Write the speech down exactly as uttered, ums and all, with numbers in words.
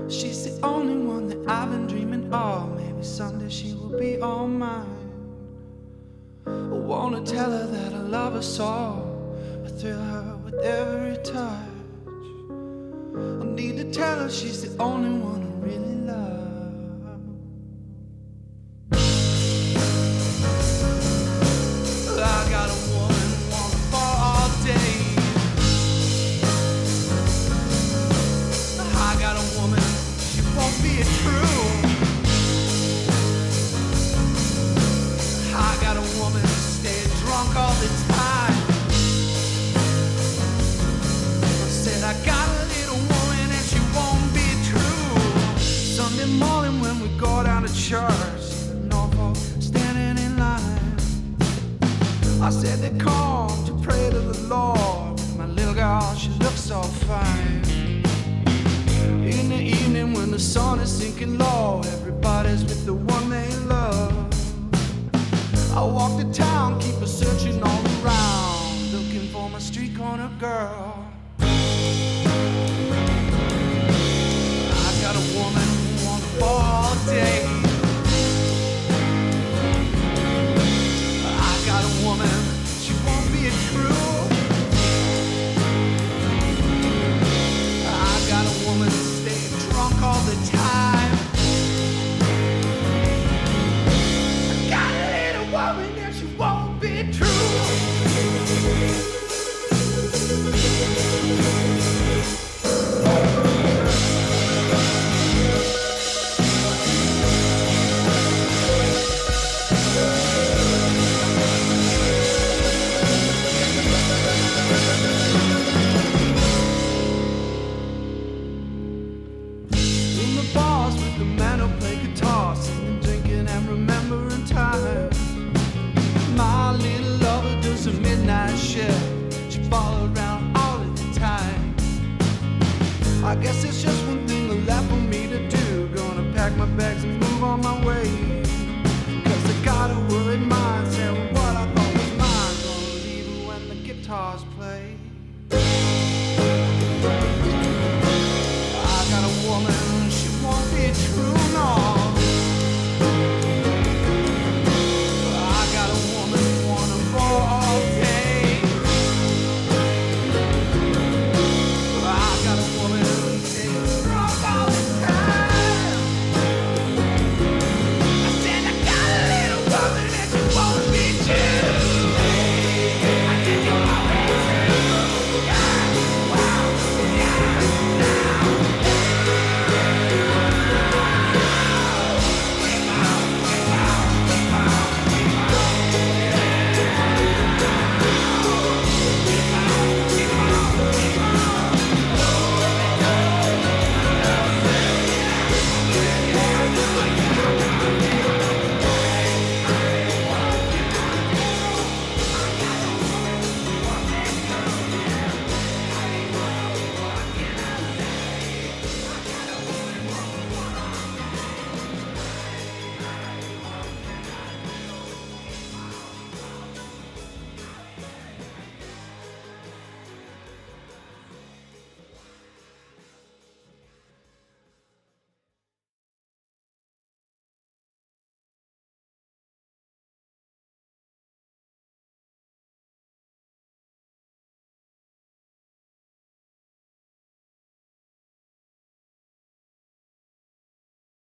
She's the only one that I've been dreaming of. Maybe someday she will be all mine. I wanna tell her that I love her so, I thrill her with every touch. I need to tell her she's the only one I really love. I got a woman who wants for all day. I got a woman, she won't be true. I got a woman staying drunk all the time. I said I got a little woman and she won't be true. Sunday morning when we go down to church, in Norfolk, standing in line, I said they come to pray to the Lord. My little girl, she looks so fine. In the evening when the sun is sinking low, everybody's with the one they love. I walk to town, keep a searching all around, looking for my street corner girl. I got a woman who wants for all day. I got a woman, she won't be true. I got a woman staying drunk all the time. I got a little woman and she won't be true. In the bars with the man who play guitar, singing, drinking and remembering time. My little lover does a midnight shift, she follows around all of the time. I guess it's just one thing left for me to do. Gonna pack my bag